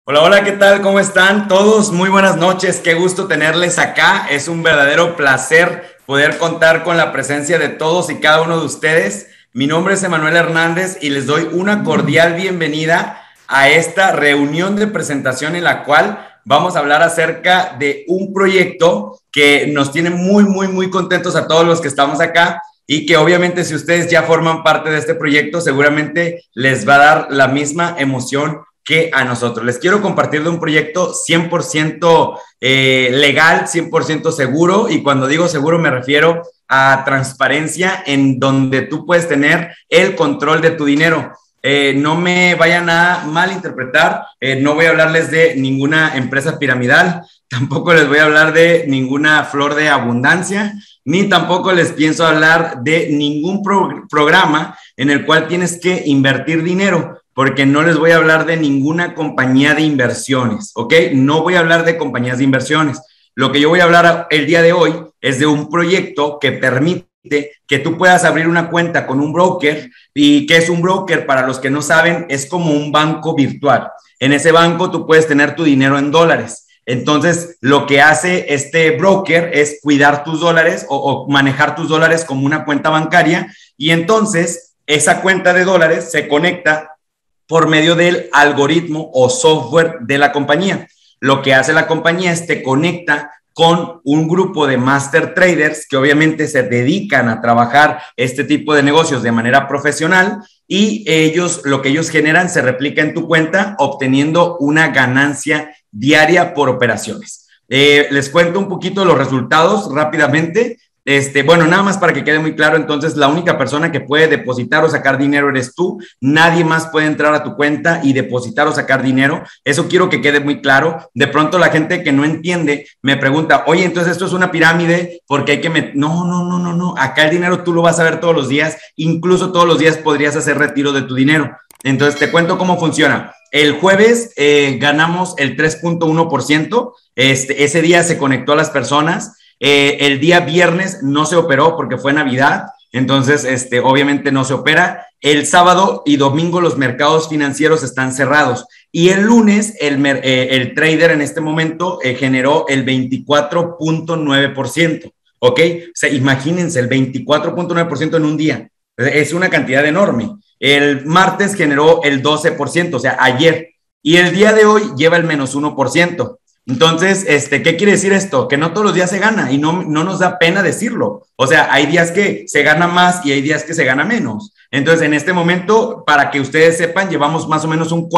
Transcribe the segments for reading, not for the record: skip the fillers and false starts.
Hola, hola, ¿qué tal? ¿Cómo están todos? Muy buenas noches, qué gusto tenerles acá. Es un verdadero placer poder contar con la presencia de todos y cada uno de ustedes. Mi nombre es Emanuel Hernández y les doy una cordial bienvenida a esta reunión de presentación en la cual vamos a hablar acerca de un proyecto que nos tiene muy contentos a todos los que estamos acá y que obviamente si ustedes ya forman parte de este proyecto seguramente les va a dar la misma emoción que a nosotros. Les quiero compartir de un proyecto 100% legal, 100% seguro, y cuando digo seguro me refiero a transparencia en donde tú puedes tener el control de tu dinero. No me vayan a malinterpretar, no voy a hablarles de ninguna empresa piramidal, tampoco les voy a hablar de ninguna flor de abundancia, ni tampoco les pienso hablar de ningún programa en el cual tienes que invertir dinero, porque no les voy a hablar de ninguna compañía de inversiones, ¿ok? No voy a hablar de compañías de inversiones. Lo que yo voy a hablar el día de hoy es de un proyecto que permite que tú puedas abrir una cuenta con un broker. ¿Y qué es un broker? Para los que no saben, es como un banco virtual. En ese banco tú puedes tener tu dinero en dólares. Entonces, lo que hace este broker es cuidar tus dólares o manejar tus dólares como una cuenta bancaria, y entonces esa cuenta de dólares se conecta por medio del algoritmo o software de la compañía. Lo que hace la compañía es te conecta con un grupo de master traders que obviamente se dedican a trabajar este tipo de negocios de manera profesional, y ellos, lo que ellos generan se replica en tu cuenta obteniendo una ganancia diaria por operaciones. Les cuento un poquito los resultados rápidamente. Bueno, nada más para que quede muy claro, entonces la única persona que puede depositar o sacar dinero eres tú, nadie más puede entrar a tu cuenta y depositar o sacar dinero, eso quiero que quede muy claro. De pronto la gente que no entiende me pregunta, oye, entonces esto es una pirámide porque hay que no, acá el dinero tú lo vas a ver todos los días, incluso todos los días podrías hacer retiro de tu dinero. Entonces te cuento cómo funciona. El jueves ganamos el 3.1%, ese día se conectó a las personas. El día viernes no se operó porque fue Navidad, entonces obviamente no se opera. El sábado y domingo los mercados financieros están cerrados, y el lunes el trader en este momento generó el 24.9%, ¿ok? O sea, imagínense, el 24.9% en un día, es una cantidad enorme. El martes generó el 12%, o sea, ayer, y el día de hoy lleva el -1%. Entonces, ¿qué quiere decir esto? Que no todos los días se gana, y no nos da pena decirlo. O sea, hay días que se gana más y hay días que se gana menos. Entonces, en este momento, para que ustedes sepan, llevamos más o menos un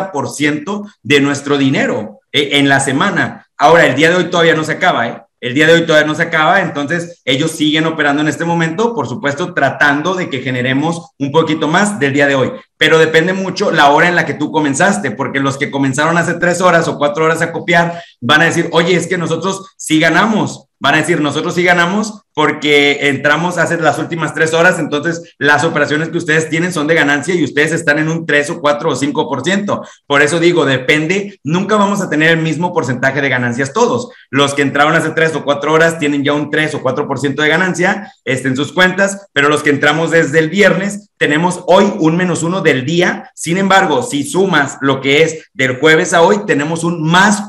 40% de nuestro dinero en la semana. Ahora, el día de hoy todavía no se acaba, ¿eh? El día de hoy todavía no se acaba, entonces ellos siguen operando en este momento, por supuesto, tratando de que generemos un poquito más del día de hoy, pero depende mucho la hora en la que tú comenzaste, porque los que comenzaron hace 3 horas o 4 horas a copiar van a decir, oye, es que nosotros sí ganamos. Van a decir, nosotros sí ganamos porque entramos hace las últimas 3 horas, entonces las operaciones que ustedes tienen son de ganancia y ustedes están en un 3 o 4 o 5%. Por eso digo, depende, nunca vamos a tener el mismo porcentaje de ganancias todos. Los que entraron hace 3 o 4 horas tienen ya un 3 o 4% de ganancia en sus cuentas, pero los que entramos desde el viernes tenemos hoy un -1 del día. Sin embargo, si sumas lo que es del jueves a hoy, tenemos un más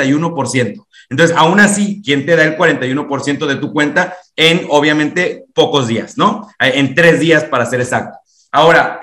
41%. Entonces, aún así, ¿quién te da el 41% de tu cuenta en, obviamente, pocos días, ¿no? En 3 días, para ser exacto. Ahora,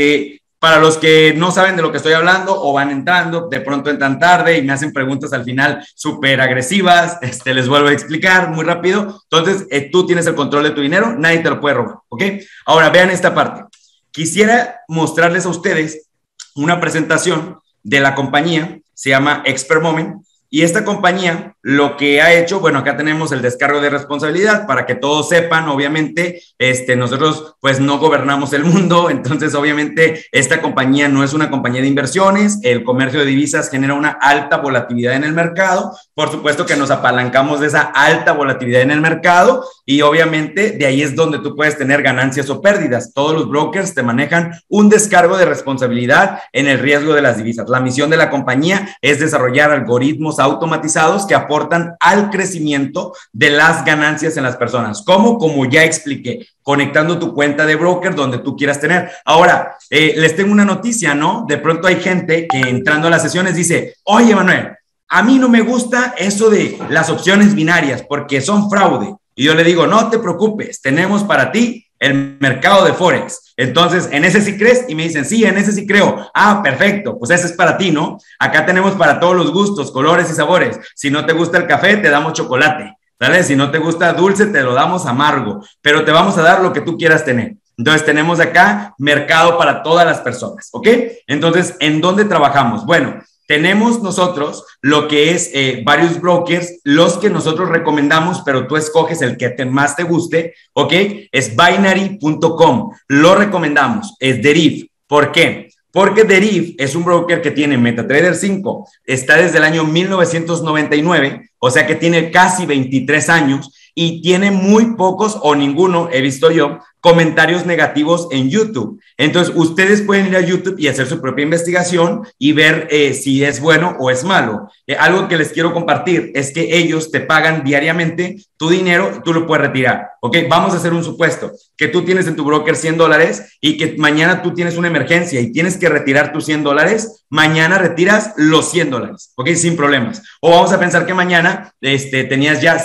para los que no saben de lo que estoy hablando o van entrando, de pronto entran tarde y me hacen preguntas al final súper agresivas, les vuelvo a explicar muy rápido. Entonces, tú tienes el control de tu dinero, nadie te lo puede robar, ¿ok? Ahora, vean esta parte. Quisiera mostrarles a ustedes una presentación de la compañía, se llama Expert Moment. Y esta compañía lo que ha hecho, bueno, acá tenemos el descargo de responsabilidad para que todos sepan, obviamente, nosotros pues no gobernamos el mundo, entonces obviamente esta compañía no es una compañía de inversiones, el comercio de divisas genera una alta volatilidad en el mercado, por supuesto que nos apalancamos de esa alta volatilidad en el mercado y obviamente de ahí es donde tú puedes tener ganancias o pérdidas. Todos los brokers te manejan un descargo de responsabilidad en el riesgo de las divisas. La misión de la compañía es desarrollar algoritmos automatizados que aportan aportan al crecimiento de las ganancias en las personas. ¿Cómo? Como ya expliqué, conectando tu cuenta de broker donde tú quieras tener. Ahora, les tengo una noticia, ¿no? De pronto hay gente que entrando a las sesiones dice, oye, Manuel, a mí no me gusta eso de las opciones binarias porque son fraude. Y yo le digo, no te preocupes, tenemos para ti el mercado de Forex. Entonces, ¿en ese sí crees? Y me dicen, sí, en ese sí creo. Ah, perfecto, pues ese es para ti, ¿no? Acá tenemos para todos los gustos, colores y sabores. Si no te gusta el café, te damos chocolate, ¿vale? Si no te gusta dulce, te lo damos amargo, pero te vamos a dar lo que tú quieras tener. Entonces, tenemos acá mercado para todas las personas, ¿ok? Entonces, ¿en dónde trabajamos? Bueno, tenemos nosotros lo que es varios brokers, los que nosotros recomendamos, pero tú escoges el que más te guste, ¿ok? Es binary.com, lo recomendamos, es Deriv. ¿Por qué? Porque Deriv es un broker que tiene MetaTrader 5, está desde el año 1999, o sea que tiene casi 23 años y tiene muy pocos o ninguno, he visto yo, comentarios negativos en YouTube. Entonces, ustedes pueden ir a YouTube y hacer su propia investigación y ver si es bueno o es malo. Algo que les quiero compartir es que ellos te pagan diariamente tu dinero y tú lo puedes retirar. ¿Ok? Vamos a hacer un supuesto, que tú tienes en tu broker $100 y que mañana tú tienes una emergencia y tienes que retirar tus $100, mañana retiras los $100, ¿ok? Sin problemas. O vamos a pensar que mañana tenías ya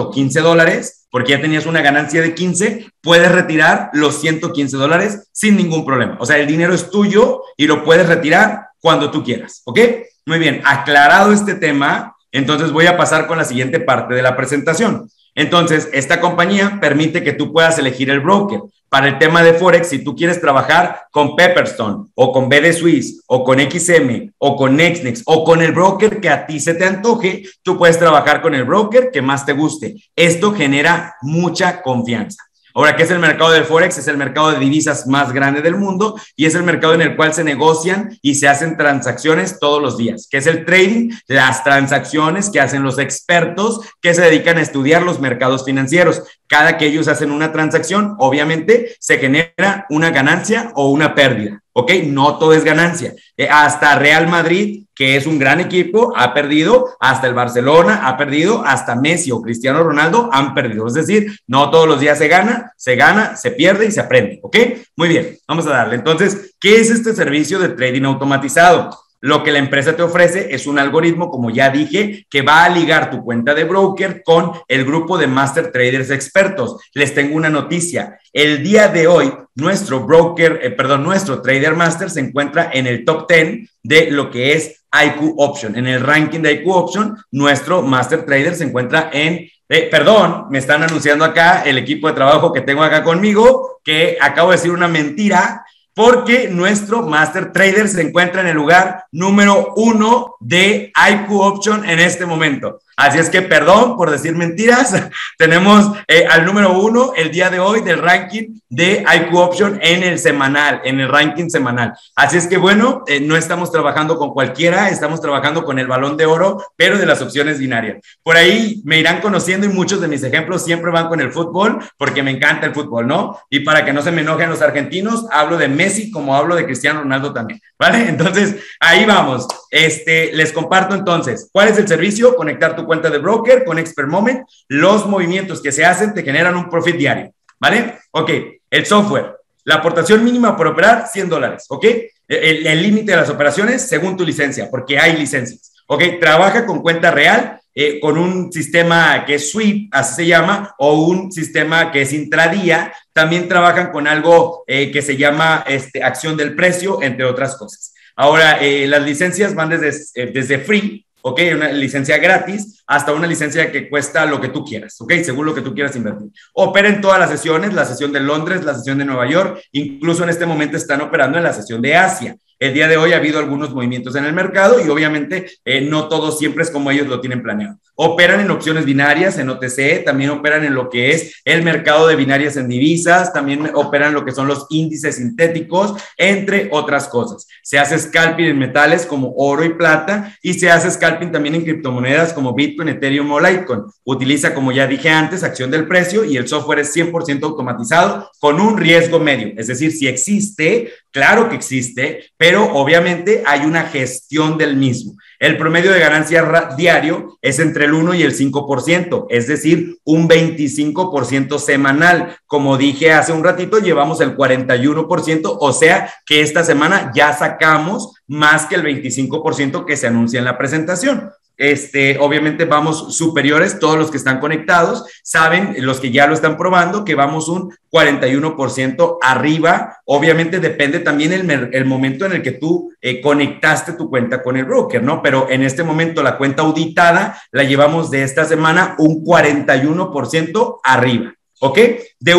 $115, porque ya tenías una ganancia de 15, puedes retirar los $115 sin ningún problema. O sea, el dinero es tuyo y lo puedes retirar cuando tú quieras, ¿ok? Muy bien, aclarado este tema, entonces voy a pasar con la siguiente parte de la presentación. Entonces, esta compañía permite que tú puedas elegir el broker. Para el tema de Forex, si tú quieres trabajar con Pepperstone o con BD Suisse o con XM o con Nexnex o con el broker que a ti se te antoje, tú puedes trabajar con el broker que más te guste. Esto genera mucha confianza. Ahora, ¿qué es el mercado del Forex? Es el mercado de divisas más grande del mundo y es el mercado en el cual se negocian y se hacen transacciones todos los días. ¿Qué es el trading? Las transacciones que hacen los expertos que se dedican a estudiar los mercados financieros. Cada que ellos hacen una transacción, obviamente se genera una ganancia o una pérdida. ¿Ok? No todo es ganancia. Hasta Real Madrid, que es un gran equipo, ha perdido, hasta el Barcelona ha perdido, hasta Messi o Cristiano Ronaldo han perdido. Es decir, no todos los días se gana, se pierde y se aprende. ¿Ok? Muy bien, vamos a darle. Entonces, ¿qué es este servicio de trading automatizado? Lo que la empresa te ofrece es un algoritmo, como ya dije, que va a ligar tu cuenta de broker con el grupo de Master Traders expertos. Les tengo una noticia. El día de hoy, nuestro Trader Master se encuentra en el top 10 de lo que es IQ Option. En el ranking de IQ Option, nuestro Master Trader se encuentra en me están anunciando acá el equipo de trabajo que tengo acá conmigo, que acabo de decir una mentira, porque nuestro Master Trader se encuentra en el lugar número 1 de IQ Option en este momento. Así es que perdón por decir mentiras, tenemos al número 1 el día de hoy del ranking de IQ Option en el ranking semanal. Así es que bueno, no estamos trabajando con cualquiera, estamos trabajando con el balón de oro, pero de las opciones binarias. Por ahí me irán conociendo y muchos de mis ejemplos siempre van con el fútbol, porque me encanta el fútbol, ¿no? Y para que no se me enojen los argentinos, hablo de Messi como hablo de Cristiano Ronaldo también, ¿vale? Entonces, ahí vamos. Les comparto entonces, ¿cuál es el servicio? Conectar tu cuenta de broker con Expert Moment. Los movimientos que se hacen te generan un profit diario, ¿vale? Ok, el software. La aportación mínima por operar, $100, ¿ok? El límite de las operaciones según tu licencia, porque hay licencias, ¿ok? Trabaja con cuenta real, con un sistema que es sweep, así se llama, o un sistema que es intradía. También trabajan con algo que se llama acción del precio, entre otras cosas. Ahora, las licencias van desde free, ¿ok? Una licencia gratis, hasta una licencia que cuesta lo que tú quieras, ¿ok? Según lo que tú quieras invertir. Opera en todas las sesiones, la sesión de Londres, la sesión de Nueva York, incluso en este momento están operando en la sesión de Asia. El día de hoy ha habido algunos movimientos en el mercado y obviamente no todo siempre es como ellos lo tienen planeado. Operan en opciones binarias, en OTC, también operan en lo que es el mercado de binarias en divisas, también operan en lo que son los índices sintéticos, entre otras cosas. Se hace scalping en metales como oro y plata y se hace scalping también en criptomonedas como Bitcoin, Ethereum o Litecoin. Utiliza, como ya dije antes, acción del precio y el software es 100% automatizado con un riesgo medio. Es decir, si existe Claro que existe, pero obviamente hay una gestión del mismo. El promedio de ganancia diario es entre el 1 y el 5%, es decir, un 25% semanal. Como dije hace un ratito, llevamos el 41%, o sea que esta semana ya sacamos más que el 25% que se anuncia en la presentación. Obviamente vamos superiores, todos los que están conectados saben, los que ya lo están probando, que vamos un 41% arriba. Obviamente depende también el momento en el que tú conectaste tu cuenta con el broker, ¿no? Pero en este momento la cuenta auditada la llevamos de esta semana un 41% arriba, ¿ok? De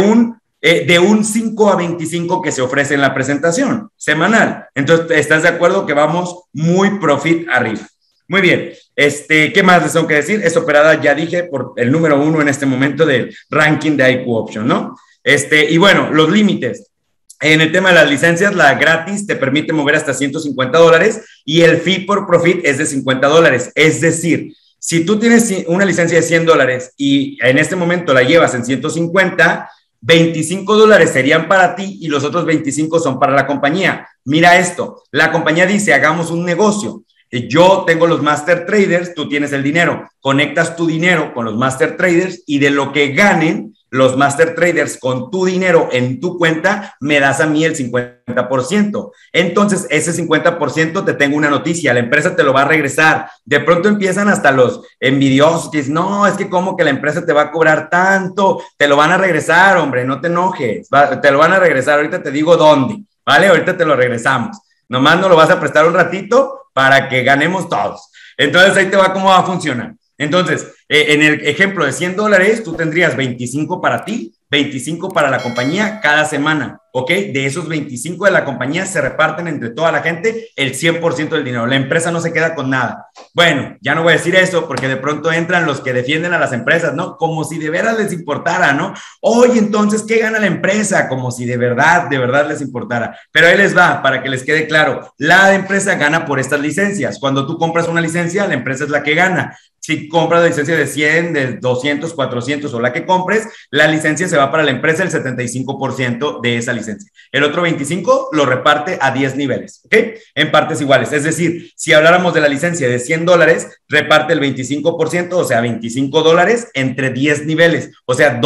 un 5 a 25 que se ofrece en la presentación semanal. Entonces, ¿estás de acuerdo que vamos muy profit arriba? Muy bien. ¿Qué más les tengo que decir? Es operada, ya dije, por el número 1 en este momento del ranking de IQ Option, ¿no? Y bueno, los límites. En el tema de las licencias, la gratis te permite mover hasta $150 y el fee por profit es de $50. Es decir, si tú tienes una licencia de $100 y en este momento la llevas en 150, $25 serían para ti y los otros 25 son para la compañía. Mira esto, la compañía dice, hagamos un negocio. Yo tengo los Master Traders, tú tienes el dinero, conectas tu dinero con los Master Traders y de lo que ganen los Master Traders con tu dinero en tu cuenta, me das a mí el 50%. Entonces, ese 50% te tengo una noticia, la empresa te lo va a regresar. De pronto empiezan hasta los envidiosos que dicen, no, es que como que la empresa te va a cobrar tanto, te lo van a regresar, hombre, no te enojes, te lo van a regresar, ahorita te digo dónde, ¿vale? Ahorita te lo regresamos. Nomás no lo vas a prestar un ratito para que ganemos todos. Entonces, ahí te va cómo va a funcionar. Entonces, en el ejemplo de $100, tú tendrías 25 para ti, 25 para la compañía cada semana, ¿ok? De esos 25 de la compañía se reparten entre toda la gente el 100% del dinero. La empresa no se queda con nada. Bueno, ya no voy a decir eso porque de pronto entran los que defienden a las empresas, ¿no? Como si de veras les importara, ¿no? Oye, entonces, ¿qué gana la empresa? Como si de verdad les importara. Pero ahí les va, para que les quede claro. La empresa gana por estas licencias. Cuando tú compras una licencia, la empresa es la que gana. Si compras la licencia de 100, de 200, 400 o la que compres, la licencia se va para la empresa el 75% de esa licencia. El otro 25 lo reparte a 10 niveles, ¿ok? En partes iguales. Es decir, si habláramos de la licencia de $100, reparte el 25%, o sea, $25 entre 10 niveles, o sea,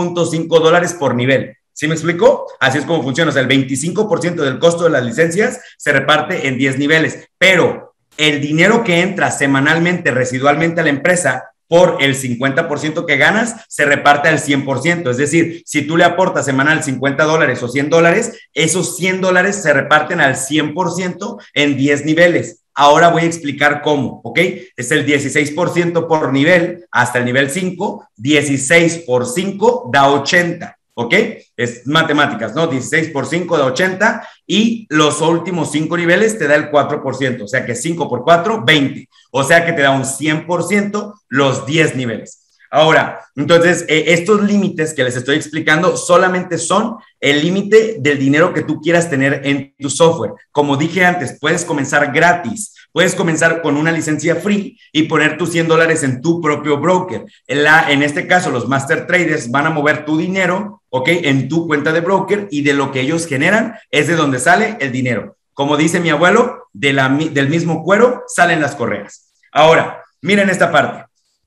$2.5 por nivel. ¿Sí me explico? Así es como funciona. O sea, el 25% del costo de las licencias se reparte en 10 niveles, pero el dinero que entra semanalmente, residualmente a la empresa, por el 50% que ganas, se reparte al 100%. Es decir, si tú le aportas semanal $50 o $100, esos $100 se reparten al 100% en 10 niveles. Ahora voy a explicar cómo, ¿ok? Es el 16% por nivel hasta el nivel 5, 16 por 5 da 80. ¿Ok? Es matemáticas, ¿no? 16 por 5 da 80 y los últimos 5 niveles te da el 4%, o sea que 5 por 4, 20. O sea que te da un 100% los 10 niveles. Ahora, entonces, estos límites que les estoy explicando solamente son el límite del dinero que tú quieras tener en tu software. Como dije antes, puedes comenzar gratis. Puedes comenzar con una licencia free y poner tus $100 en tu propio broker. En este caso, los Master Traders van a mover tu dinero, ¿ok? En tu cuenta de broker y de lo que ellos generan es de donde sale el dinero. Como dice mi abuelo, del mismo cuero salen las correas. Ahora, miren esta parte.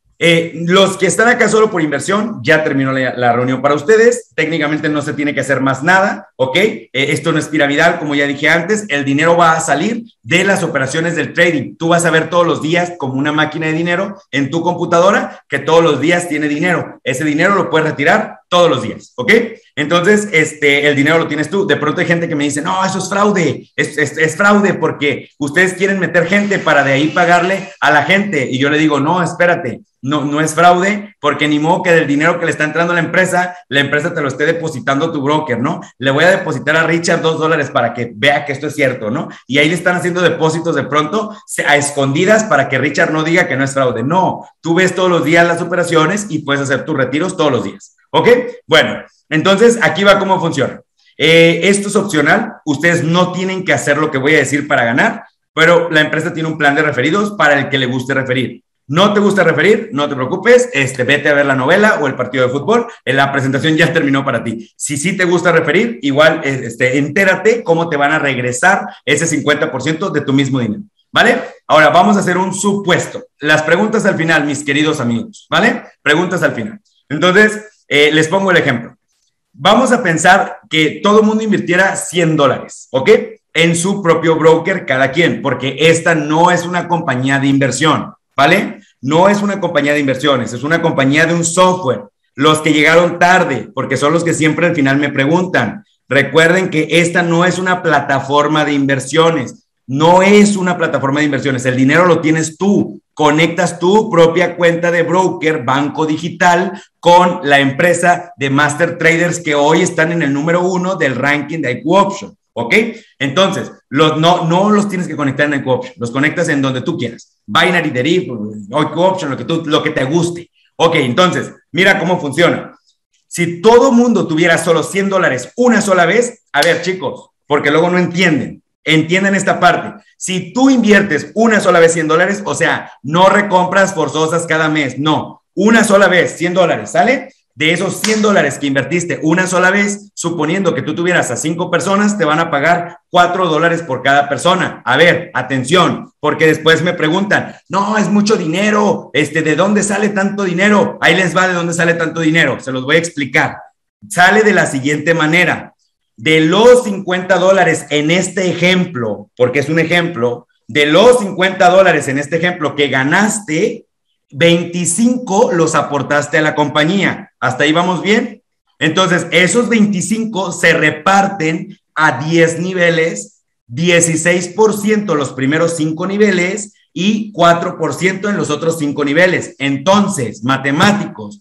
Los que están acá solo por inversión, ya terminó la reunión para ustedes. Técnicamente no se tiene que hacer más nada, ¿ok? Esto no es piramidal, como ya dije antes. El dinero va a salir de las operaciones del trading. Tú vas a ver todos los días como una máquina de dinero en tu computadora que todos los días tiene dinero. Ese dinero lo puedes retirar todos los días, ¿ok? Entonces, el dinero lo tienes tú. De pronto hay gente que me dice, no, eso es fraude. Es fraude porque ustedes quieren meter gente para de ahí pagarle a la gente. Y yo le digo, no, espérate. No es fraude, porque ni modo que del dinero que le está entrando a la empresa te lo esté depositando tu broker, ¿no? Le voy a depositar a Richard $2 para que vea que esto es cierto, ¿no? Y ahí le están haciendo depósitos de pronto a escondidas para que Richard no diga que no es fraude. No, tú ves todos los días las operaciones y puedes hacer tus retiros todos los días, ¿ok? Bueno, entonces aquí va cómo funciona. Esto es opcional, ustedes no tienen que hacer lo que voy a decir para ganar, pero la empresa tiene un plan de referidos para el que le guste referir. ¿No te gusta referir? No te preocupes, vete a ver la novela o el partido de fútbol, la presentación ya terminó para ti. Si sí te gusta referir, igual entérate cómo te van a regresar ese 50% de tu mismo dinero, ¿vale? Ahora vamos a hacer un supuesto. Las preguntas al final, mis queridos amigos, ¿vale? Preguntas al final. Entonces, les pongo el ejemplo. Vamos a pensar que todo el mundo invirtiera $100, ¿ok? En su propio broker cada quien, porque esta no es una compañía de inversión, ¿vale? No es una compañía de inversiones, es una compañía de un software. Los que llegaron tarde, porque son los que siempre al final me preguntan. Recuerden que esta no es una plataforma de inversiones, no es una plataforma de inversiones. El dinero lo tienes tú. Conectas tu propia cuenta de broker, banco digital, con la empresa de Master Traders que hoy están en el número 1 del ranking de IQ Option, ¿ok? Entonces, no los tienes que conectar en IQ Option, los conectas en donde tú quieras. Binary, Deriv, IQ Option, lo que te guste. Ok, entonces, mira cómo funciona. Si todo mundo tuviera solo $100 una sola vez, a ver, chicos, porque luego no entienden. Entiendan esta parte. Si tú inviertes una sola vez $100, o sea, no recompras forzosas cada mes, no, una sola vez $100, ¿sale? De esos $100 que invertiste una sola vez, suponiendo que tú tuvieras a 5 personas, te van a pagar $4 por cada persona. A ver, atención, porque después me preguntan, no, es mucho dinero, ¿de dónde sale tanto dinero? Ahí les va de dónde sale tanto dinero, se los voy a explicar. Sale de la siguiente manera. De los $50 en este ejemplo, porque es un ejemplo, de los $50 en este ejemplo que ganaste, 25 los aportaste a la compañía. ¿Hasta ahí vamos bien? Entonces, esos 25 se reparten a 10 niveles, 16% los primeros 5 niveles y 4% en los otros 5 niveles. Entonces, matemáticos,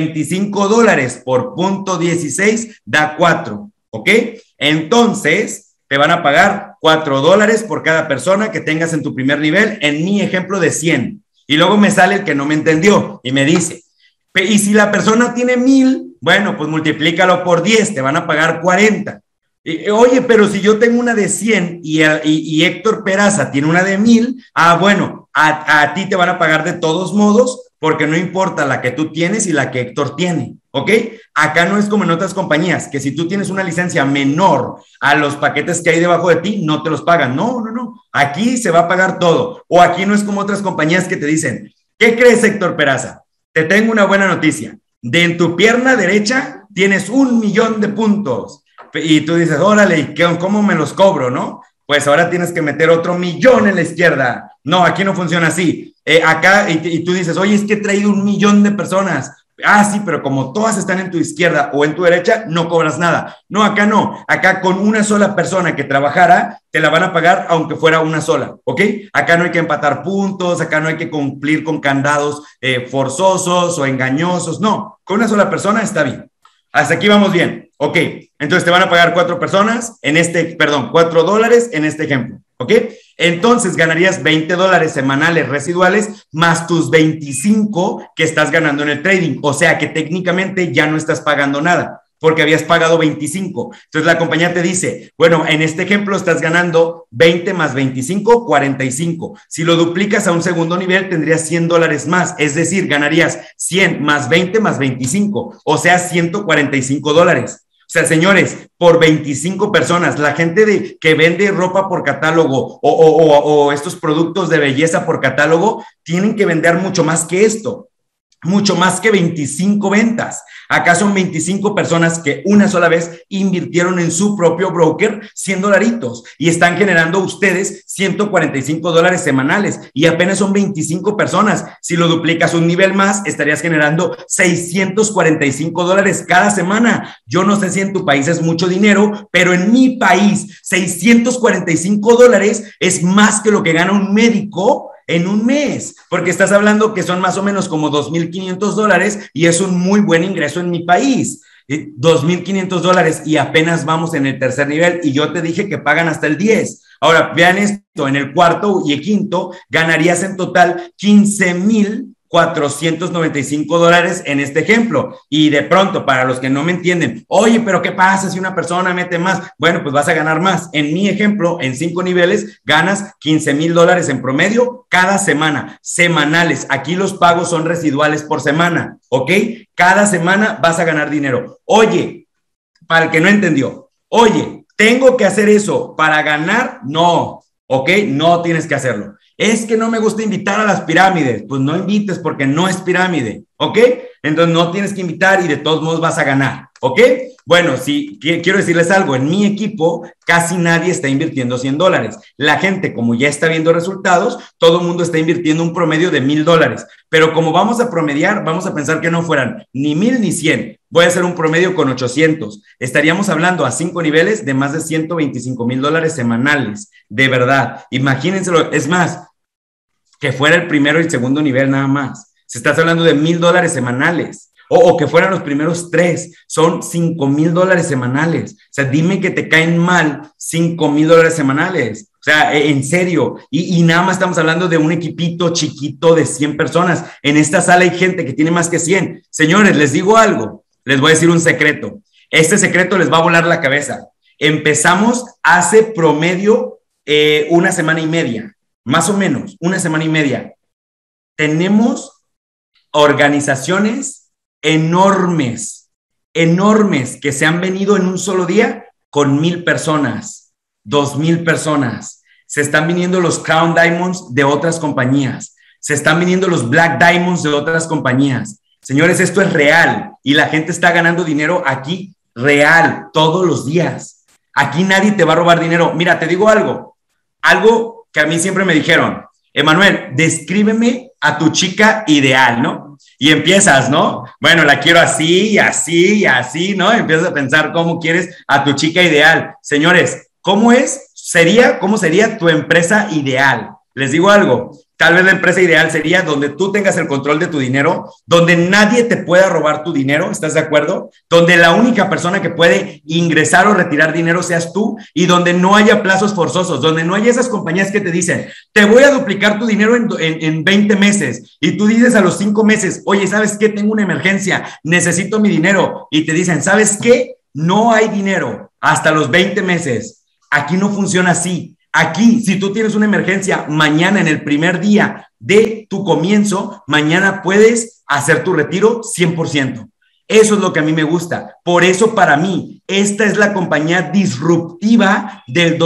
$25 por .16 da 4. ¿Ok? Entonces, te van a pagar $4 por cada persona que tengas en tu primer nivel, en mi ejemplo de 100. Y luego me sale el que no me entendió y me dice, y si la persona tiene 1000, bueno, pues multiplícalo por 10, te van a pagar 40. Oye, pero si yo tengo una de 100 y Héctor Peraza tiene una de 1000, bueno, a ti te van a pagar de todos modos, porque no importa la que tú tienes y la que Héctor tiene, ¿ok? Acá no es como en otras compañías, que si tú tienes una licencia menor a los paquetes que hay debajo de ti, no te los pagan. No. Aquí se va a pagar todo. O aquí no es como otras compañías que te dicen, ¿qué crees, Héctor Peraza? Te tengo una buena noticia. En tu pierna derecha tienes 1,000,000 de puntos. Y tú dices, órale, ¿y cómo me los cobro, no? Pues ahora tienes que meter otro 1,000,000 en la izquierda. No, aquí no funciona así. Acá, y tú dices, oye, es que he traído 1,000,000 de personas. Sí, pero como todas están en tu izquierda o en tu derecha, no cobras nada. No, acá no. Acá con una sola persona que trabajara, te la van a pagar aunque fuera una sola, ¿ok? Acá no hay que empatar puntos, acá no hay que cumplir con candados forzosos o engañosos. No, con una sola persona está bien. Hasta aquí vamos bien. Ok, entonces te van a pagar $4 en $4 en este ejemplo, ¿ok? Entonces ganarías $20 semanales residuales más tus 25 que estás ganando en el trading. O sea que técnicamente ya no estás pagando nada porque habías pagado 25. Entonces la compañía te dice, bueno, en este ejemplo estás ganando 20 más 25, 45. Si lo duplicas a un segundo nivel, tendrías $100 más. Es decir, ganarías 100 más 20 más 25, o sea, $145. O sea, señores, por 25 personas, la gente que vende ropa por catálogo o estos productos de belleza por catálogo, tienen que vender mucho más que esto, mucho más que 25 ventas. Acá son 25 personas que una sola vez invirtieron en su propio broker $100 y están generando ustedes $145 semanales y apenas son 25 personas. Si lo duplicas un nivel más, estarías generando $645 cada semana. Yo no sé si en tu país es mucho dinero, pero en mi país $645 es más que lo que gana un médico en un mes, porque estás hablando que son más o menos como $2,500 y es un muy buen ingreso en mi país. $2,500 y apenas vamos en el tercer nivel y yo te dije que pagan hasta el 10. Ahora, vean esto, en el cuarto y el quinto ganarías en total 15,000 $495 en este ejemplo. Y de pronto, para los que no me entienden, oye, pero ¿qué pasa si una persona mete más? Bueno, pues vas a ganar más. En mi ejemplo, en 5 niveles, ganas $15,000 en promedio cada semana, semanales. Aquí los pagos son residuales por semana, ¿ok? Cada semana vas a ganar dinero. Oye, para el que no entendió, oye, ¿tengo que hacer eso para ganar? No, ¿ok? No tienes que hacerlo. Es que no me gusta invitar a las pirámides. Pues no invites porque no es pirámide, ¿ok? Entonces no tienes que invitar y de todos modos vas a ganar, ¿ok? Bueno, sí, quiero decirles algo. En mi equipo casi nadie está invirtiendo $100. La gente, como ya está viendo resultados, todo el mundo está invirtiendo un promedio de $1,000. Pero como vamos a promediar, vamos a pensar que no fueran ni 1,000 ni 100. Voy a hacer un promedio con 800. Estaríamos hablando a 5 niveles de más de $125,000 semanales. De verdad, imagínenselo. Es más, que fuera el primero y el segundo nivel nada más. Se está hablando de $1,000 semanales. O que fueran los primeros 3, son $5,000 semanales. O sea, dime que te caen mal $5,000 semanales. O sea, en serio. Y nada más estamos hablando de un equipito chiquito de 100 personas. En esta sala hay gente que tiene más que 100. Señores, les digo algo. Les voy a decir un secreto. Este secreto les va a volar la cabeza. Empezamos hace promedio una semana y media. Más o menos, una semana y media. Tenemos organizaciones enormes que se han venido en un solo día con 1,000 personas, 2,000 personas. Se están viniendo los Crown Diamonds de otras compañías. Se están viniendo los Black Diamonds de otras compañías. Señores, esto es real y la gente está ganando dinero aquí real todos los días. Aquí nadie te va a robar dinero. Mira, te digo algo que a mí siempre me dijeron, Emanuel, descríbeme a tu chica ideal, ¿no? Y empiezas, ¿no? Bueno, la quiero así y así y así, ¿no? Empiezas a pensar cómo quieres a tu chica ideal. Señores, ¿cómo sería tu empresa ideal? Les digo algo, tal vez la empresa ideal sería donde tú tengas el control de tu dinero, donde nadie te pueda robar tu dinero, ¿estás de acuerdo? Donde la única persona que puede ingresar o retirar dinero seas tú y donde no haya plazos forzosos, donde no haya esas compañías que te dicen, te voy a duplicar tu dinero en 20 meses y tú dices a los 5 meses, oye, ¿sabes qué? Tengo una emergencia, necesito mi dinero y te dicen, ¿sabes qué? No hay dinero hasta los 20 meses. Aquí no funciona así. Aquí, si tú tienes una emergencia mañana en el primer día de tu comienzo, mañana puedes hacer tu retiro 100%. Eso es lo que a mí me gusta. Por eso para mí, esta es la compañía disruptiva del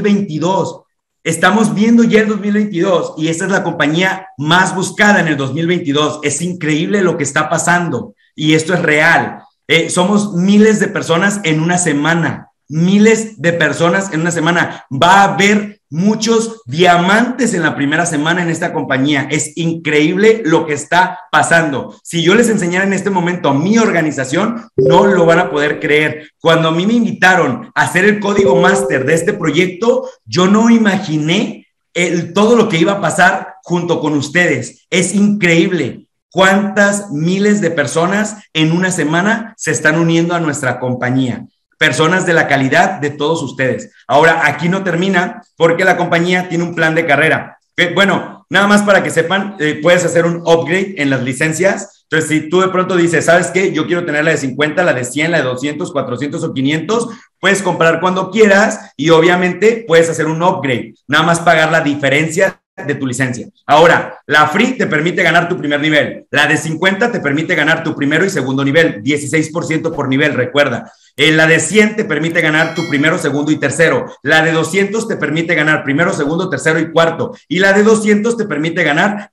2022. Estamos viendo ya el 2022 y esta es la compañía más buscada en el 2022. Es increíble lo que está pasando y esto es real. Somos miles de personas en una semana. Miles de personas en una semana. Va a haber muchos diamantes en la primera semana en esta compañía. Es increíble lo que está pasando. Si yo les enseñara en este momento a mi organización, no lo van a poder creer. Cuando a mí me invitaron a hacer el código máster de este proyecto, yo no imaginé todo lo que iba a pasar junto con ustedes. Es increíble cuántas miles de personas en una semana se están uniendo a nuestra compañía. Personas de la calidad de todos ustedes. Ahora, aquí no termina porque la compañía tiene un plan de carrera. Bueno, nada más para que sepan, puedes hacer un upgrade en las licencias. Entonces, si tú de pronto dices, ¿sabes qué? Yo quiero tener la de 50, la de 100, la de 200, 400 o 500, puedes comprar cuando quieras y obviamente puedes hacer un upgrade. Nada más pagar la diferencia de tu licencia. Ahora, la free te permite ganar tu primer nivel. La de 50 te permite ganar tu primero y segundo nivel, 16% por nivel, recuerda. La de 100 te permite ganar tu primero, segundo y tercero. La de 200 te permite ganar primero, segundo, tercero y cuarto. Y la de 200 te permite ganar,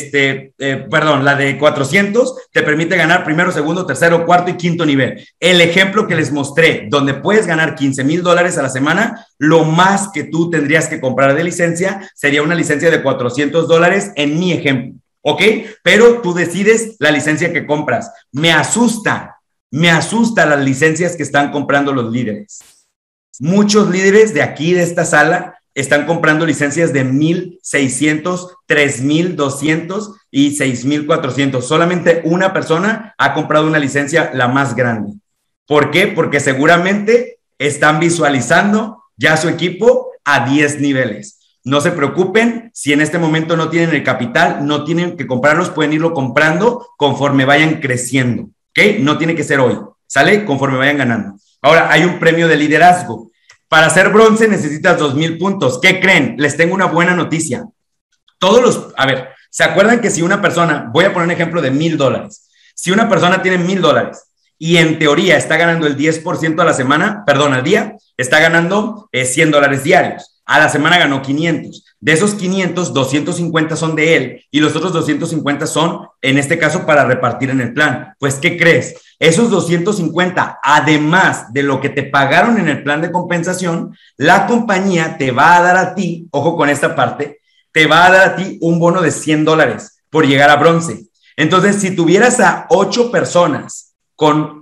la de 400 te permite ganar primero, segundo, tercero, cuarto y quinto nivel. El ejemplo que les mostré, donde puedes ganar $15,000 a la semana, lo más que tú tendrías que comprar de licencia sería una licencia de $400 en mi ejemplo, ¿ok? Pero tú decides la licencia que compras. Me asusta las licencias que están comprando los líderes. Muchos líderes de aquí, de esta sala, están comprando licencias de 1,600, 3,200 y 6,400. Solamente una persona ha comprado una licencia, la más grande. ¿Por qué? Porque seguramente están visualizando ya su equipo a 10 niveles. No se preocupen, si en este momento no tienen el capital, no tienen que comprarlos, pueden irlo comprando conforme vayan creciendo, ¿ok? No tiene que ser hoy, ¿sale? Conforme vayan ganando. Ahora, hay un premio de liderazgo. Para ser bronce necesitas 2,000 puntos. ¿Qué creen? Les tengo una buena noticia. A ver, ¿se acuerdan que si una persona, voy a poner un ejemplo de $1,000, si una persona tiene $1,000 y en teoría está ganando el 10% a la semana, perdón, al día, está ganando $100 diarios. A la semana ganó 500. De esos 500, 250 son de él y los otros 250 son, en este caso, para repartir en el plan. Pues, ¿qué crees? Esos 250, además de lo que te pagaron en el plan de compensación, la compañía te va a dar a ti, ojo con esta parte, te va a dar a ti un bono de $100 por llegar a bronce. Entonces, si tuvieras a 8 personas con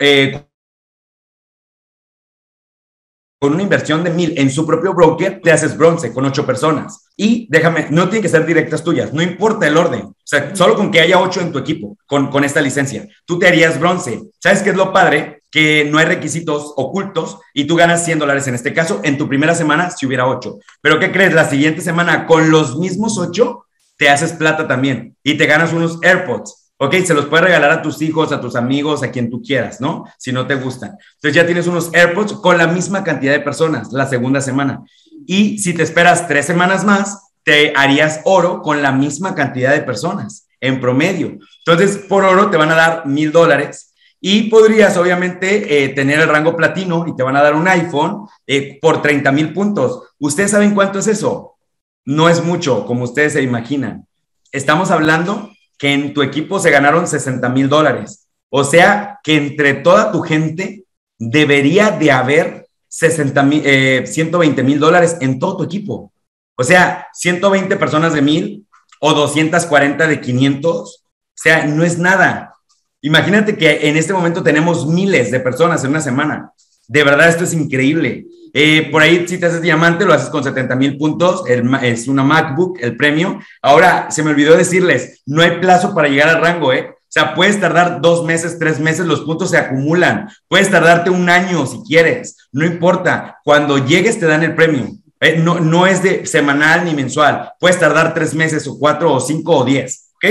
una inversión de 1,000 en su propio broker, te haces bronce con 8 personas. Y déjame, no tiene que ser directas tuyas, no importa el orden. O sea, solo con que haya 8 en tu equipo con esta licencia, tú te harías bronce. ¿Sabes qué es lo padre? Que no hay requisitos ocultos y tú ganas $100 en este caso en tu primera semana si hubiera 8. Pero ¿qué crees? La siguiente semana con los mismos 8 te haces plata también y te ganas unos AirPods. Ok, se los puedes regalar a tus hijos, a tus amigos, a quien tú quieras, ¿no? Si no te gustan. Entonces ya tienes unos AirPods con la misma cantidad de personas la segunda semana. Y si te esperas 3 semanas más, te harías oro con la misma cantidad de personas en promedio. Entonces, por oro te van a dar $1,000 y podrías obviamente tener el rango platino y te van a dar un iPhone por 30,000 puntos. ¿Ustedes saben cuánto es eso? No es mucho, como ustedes se imaginan. Estamos hablando que en tu equipo se ganaron $60,000. O sea, que entre toda tu gente debería de haber $120,000 en todo tu equipo. O sea, 120 personas de 1,000 o 240 de 500. O sea, no es nada. Imagínate que en este momento tenemos miles de personas en una semana. De verdad, esto es increíble. Por ahí, si te haces diamante, lo haces con 70,000 puntos. Es una MacBook, el premio. Ahora, se me olvidó decirles, no hay plazo para llegar al rango, ¿eh? O sea, puedes tardar 2 meses, 3 meses, los puntos se acumulan. Puedes tardarte 1 año si quieres. No importa. Cuando llegues, te dan el premio. No es de semanal ni mensual. Puedes tardar 3 meses o 4 o 5 o 10. ¿Ok?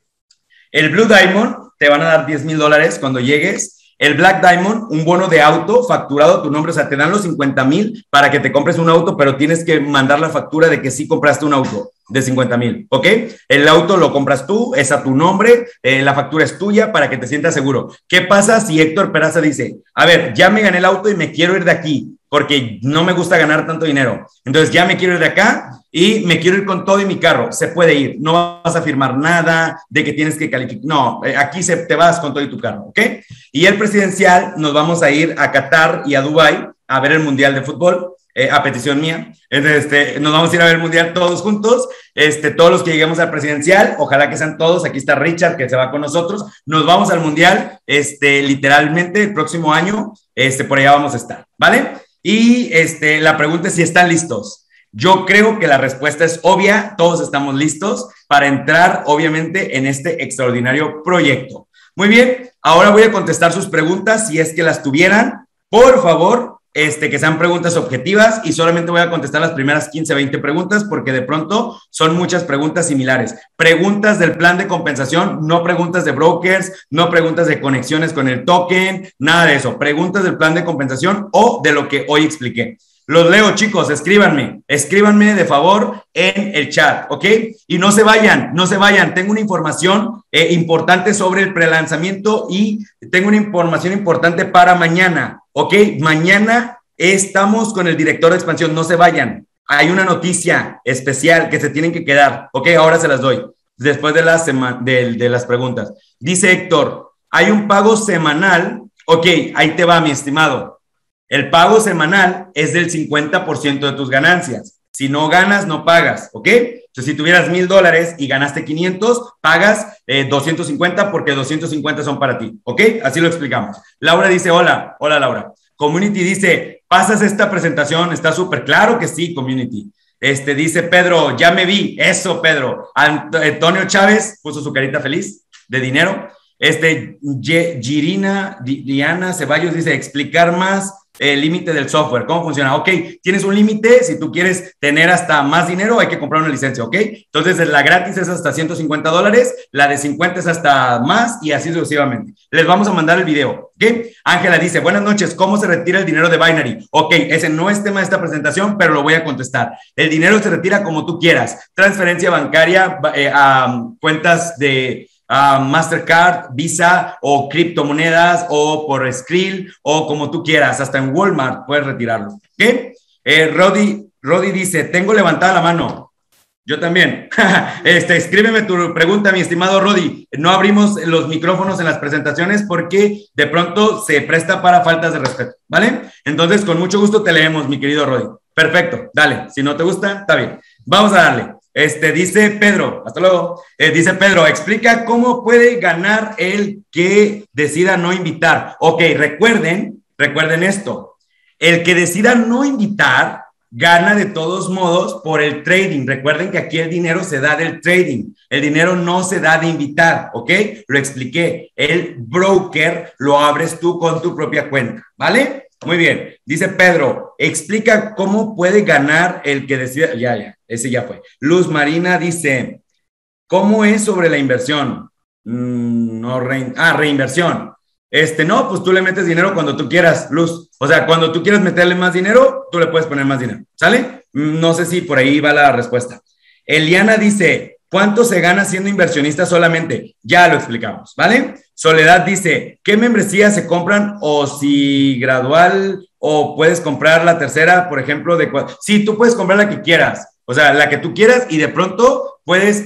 El Blue Diamond te van a dar $10,000 cuando llegues. El Black Diamond, un bono de auto facturado a tu nombre, o sea, te dan los 50,000 para que te compres un auto, pero tienes que mandar la factura de que sí compraste un auto de 50,000, ¿ok? El auto lo compras tú, es a tu nombre, la factura es tuya para que te sientas seguro. ¿Qué pasa si Héctor Peraza dice, a ver, ya me gané el auto y me quiero ir de aquí porque no me gusta ganar tanto dinero? Entonces ya me quiero ir de acá y me quiero ir con todo y mi carro. Se puede ir, no vas a firmar nada de que tienes que calificar. No, aquí te vas con todo y tu carro, ¿ok? Y el presidencial nos vamos a ir a Qatar y a Dubái a ver el Mundial de Fútbol. A petición mía. Entonces, nos vamos a ir a ver el mundial todos juntos. Todos los que lleguemos al presidencial, ojalá que sean todos. Aquí está Richard, que se va con nosotros. Nos vamos al mundial, literalmente el próximo año. Por allá vamos a estar, ¿vale? Y la pregunta es si están listos. Yo creo que la respuesta es obvia. Todos estamos listos para entrar, obviamente, en este extraordinario proyecto. Muy bien, ahora voy a contestar sus preguntas si es que las tuvieran. Por favor, que sean preguntas objetivas y solamente voy a contestar las primeras 15, 20 preguntas porque de pronto son muchas preguntas similares. Preguntas del plan de compensación, no preguntas de brokers, no preguntas de conexiones con el token, nada de eso. Preguntas del plan de compensación o de lo que hoy expliqué. Los leo, chicos, escríbanme de favor en el chat, ¿ok? Y no se vayan. Tengo una información importante sobre el prelanzamiento y tengo una información importante para mañana, ¿ok? Mañana estamos con el director de expansión, no se vayan. Hay una noticia especial que se tienen que quedar, ¿ok? Ahora se las doy, después de las preguntas. Dice Héctor, hay un pago semanal, ok, ahí te va, mi estimado. El pago semanal es del 50% de tus ganancias. Si no ganas, no pagas, ¿ok? Entonces, si tuvieras $1,000 y ganaste 500, pagas 250 porque 250 son para ti, ¿ok? Así lo explicamos. Laura dice, hola Laura. Community dice, ¿pasas esta presentación? Está súper claro que sí, Community. Dice Pedro, ya me vi. Eso, Pedro. Antonio Chávez puso su carita feliz de dinero. Diana Ceballos dice, explicar más el límite del software. ¿Cómo funciona? Ok, tienes un límite, si tú quieres tener hasta más dinero, hay que comprar una licencia, ¿ok? Entonces, la gratis es hasta $150, la de 50 es hasta más y así sucesivamente. Les vamos a mandar el video, ¿ok? Ángela dice, buenas noches, ¿cómo se retira el dinero de Binary? Ok, ese no es tema de esta presentación, pero lo voy a contestar. El dinero se retira como tú quieras, transferencia bancaria a cuentas de Mastercard, Visa o criptomonedas o por Skrill o como tú quieras, hasta en Walmart puedes retirarlo. ¿Qué? Rodi dice, tengo levantada la mano. Yo también. Escríbeme tu pregunta, mi estimado Rodi. No abrimos los micrófonos en las presentaciones porque de pronto se presta para faltas de respeto, ¿vale? Entonces, con mucho gusto te leemos, mi querido Rodi. Perfecto, dale. Si no te gusta, está bien. Vamos a darle. Dice Pedro, hasta luego. Dice Pedro, explica cómo puede ganar el que decida no invitar. Ok, recuerden esto. El que decida no invitar gana de todos modos por el trading. Recuerden que aquí el dinero se da del trading. El dinero no se da de invitar, ¿ok? Lo expliqué. El broker lo abres tú con tu propia cuenta, ¿vale? Muy bien. Dice Pedro, explica cómo puede ganar el que decida. Ya, ese ya fue. Luz Marina dice, ¿cómo es sobre la inversión? Reinversión. No, pues tú le metes dinero cuando tú quieras, Luz. O sea, cuando tú quieras meterle más dinero, tú le puedes poner más dinero. ¿Sale? No sé si por ahí va la respuesta. Eliana dice, ¿cuánto se gana siendo inversionista solamente? Ya lo explicamos, ¿vale? Soledad dice, ¿qué membresías se compran o si gradual o puedes comprar la tercera, por ejemplo, sí, tú puedes comprar la que quieras, o sea, la que tú quieras y de pronto puedes,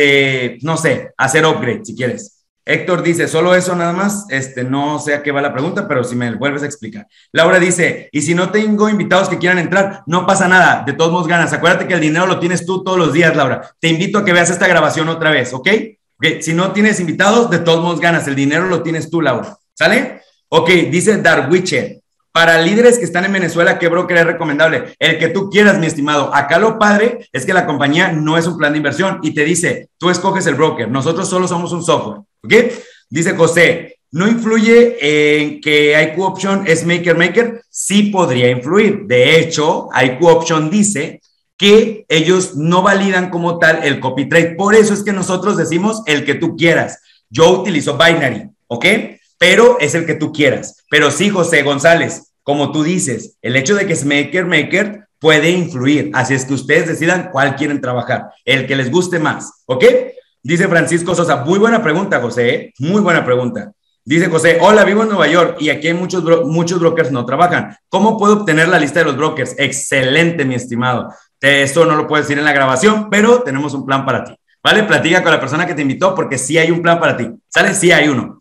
no sé, hacer upgrade si quieres. Héctor dice, solo eso nada más, no sé a qué va la pregunta, pero si me vuelves a explicar. Laura dice, y si no tengo invitados que quieran entrar, no pasa nada, de todos modos ganas. Acuérdate que el dinero lo tienes tú todos los días, Laura. Te invito a que veas esta grabación otra vez, ¿ok? Okay. Si no tienes invitados, de todos modos ganas, el dinero lo tienes tú, Laura. ¿Sale? Ok, dice Darwiche, para líderes que están en Venezuela, ¿qué broker es recomendable? El que tú quieras, mi estimado. Acá lo padre es que la compañía no es un plan de inversión y te dice, tú escoges el broker. Nosotros solo somos un software. ¿Ok? Dice José, ¿no influye en que IQ Option es maker? Sí podría influir. De hecho, IQ Option dice que ellos no validan como tal el copy trade. Por eso es que nosotros decimos el que tú quieras. Yo utilizo Binary, ¿ok? Pero es el que tú quieras. Pero sí, José González, como tú dices, el hecho de que es maker puede influir. Así es que ustedes decidan cuál quieren trabajar, el que les guste más, ¿ok? Dice Francisco Sosa, muy buena pregunta, José, ¿eh? Muy buena pregunta. Dice José, hola, vivo en Nueva York y aquí hay muchos brokers no trabajan. ¿Cómo puedo obtener la lista de los brokers? Excelente, mi estimado. Esto no lo puedes decir en la grabación, pero tenemos un plan para ti, ¿vale? Platica con la persona que te invitó porque sí hay un plan para ti, ¿sale? Sí hay uno.